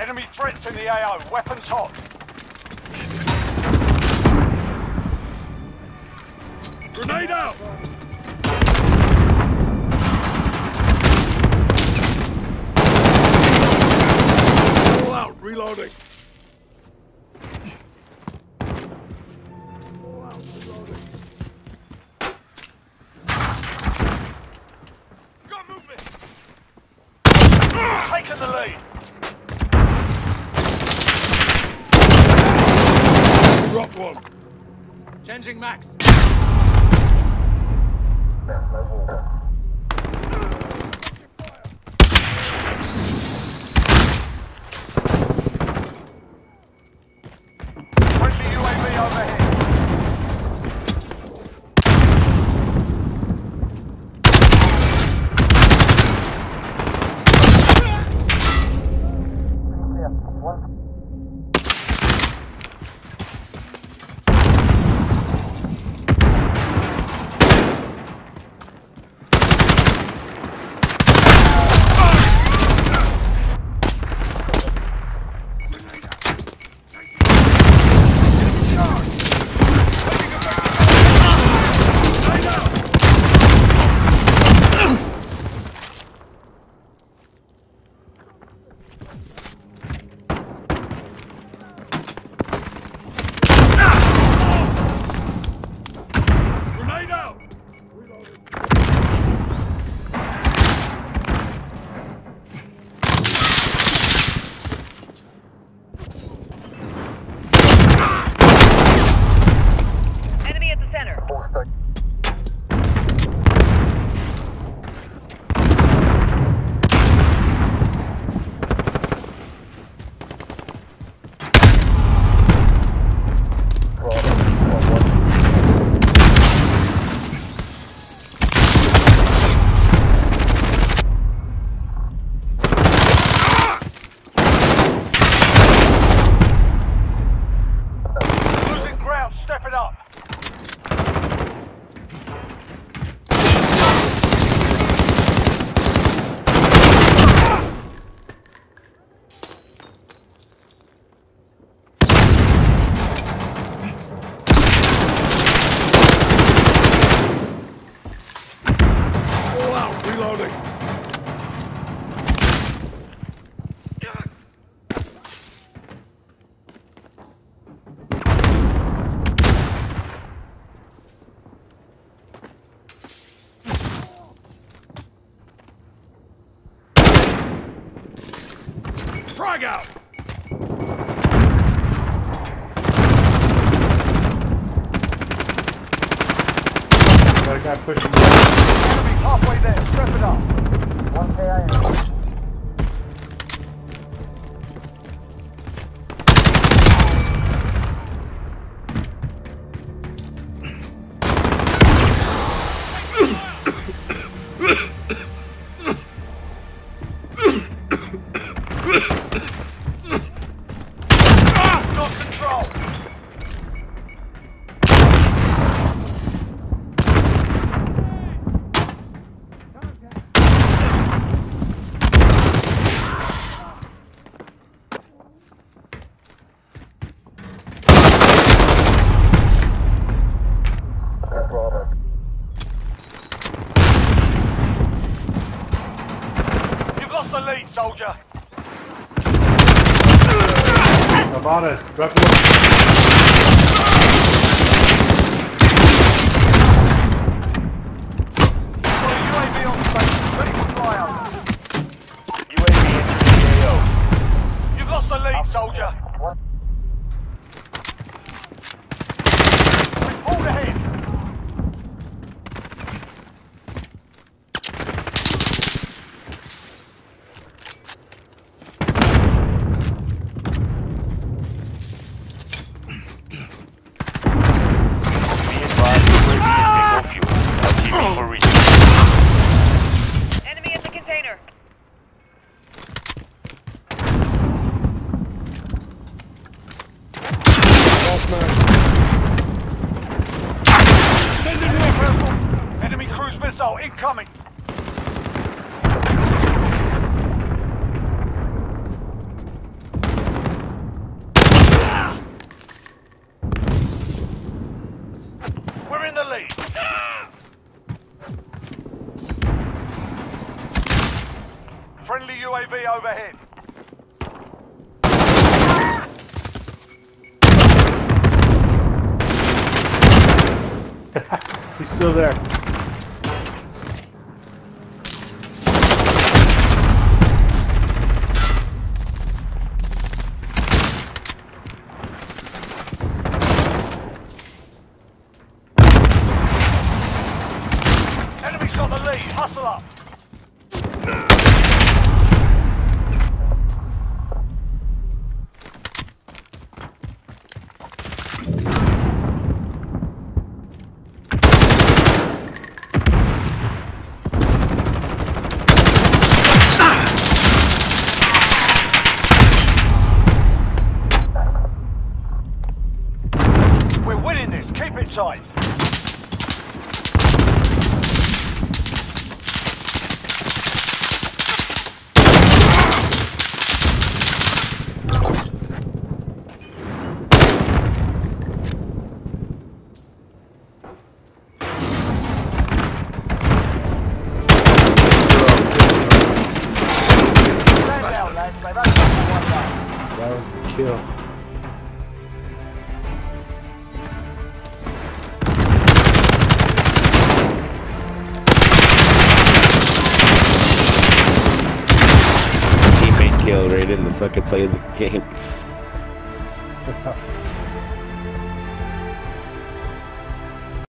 Enemy threats in the AO. Weapons hot. Grenade out! All out, reloading. Got movement. Taking the lead. Drop one. Changing max. Friendly UAV overhead. Step it up. All out, reloading. Frag out! Got a guy pushing me. Enemy halfway there. Step it up. One KIA. Lost control. You've lost the lead, soldier. About us. Drop UAV on station. Ready for flyover. UAV into the AO. You've lost the lead, soldier. We've pulled ahead. Be advised, UAV is single fuel. RTV for reach. Enemy at the container. Lost man. Sending rifle. Enemy cruise missile incoming. Friendly UAV overhead. He's still there. Enemy's got the lead. Hustle up. We're winning this. Keep it tight. Stand down, lads. They've only got one down. That was the kill. Teammate kill right in the fucking play of the game.